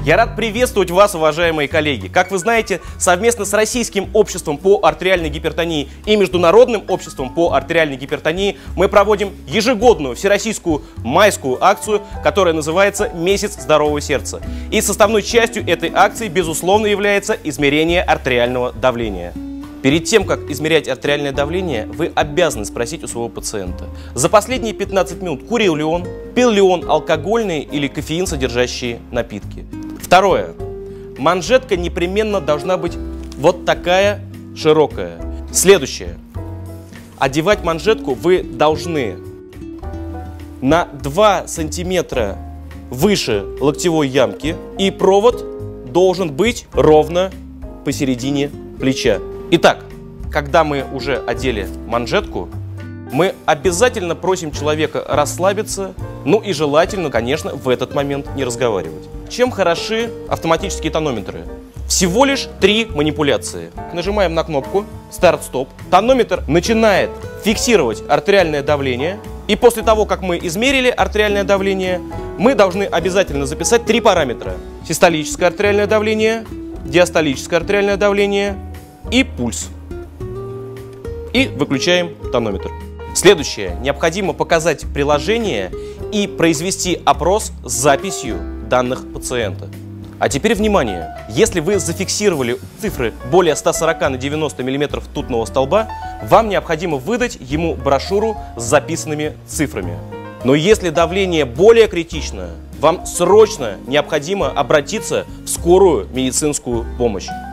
Я рад приветствовать вас, уважаемые коллеги. Как вы знаете, совместно с Российским обществом по артериальной гипертонии и Международным обществом по артериальной гипертонии мы проводим ежегодную всероссийскую майскую акцию, которая называется «Месяц здорового сердца». И составной частью этой акции, безусловно, является измерение артериального давления. Перед тем, как измерять артериальное давление, вы обязаны спросить у своего пациента: за последние 15 минут курил ли он, пил ли он алкогольные или кофеин содержащие напитки. Второе. Манжетка непременно должна быть вот такая широкая. Следующее. Одевать манжетку вы должны на 2 сантиметра выше локтевой ямки, и провод должен быть ровно посередине плеча. Итак, когда мы уже одели манжетку, мы обязательно просим человека расслабиться, ну и желательно, конечно, в этот момент не разговаривать. Чем хороши автоматические тонометры? Всего лишь 3 манипуляции. Нажимаем на кнопку «Старт-стоп». Тонометр начинает фиксировать артериальное давление. И после того, как мы измерили артериальное давление, мы должны обязательно записать 3 параметра: систолическое артериальное давление, диастолическое артериальное давление и пульс. И выключаем тонометр. Следующее. Необходимо показать приложение и произвести опрос с записью данных пациента. А теперь внимание! Если вы зафиксировали цифры более 140 на 90 мм ртутного столба, вам необходимо выдать ему брошюру с записанными цифрами. Но если давление более критичное, вам срочно необходимо обратиться в скорую медицинскую помощь.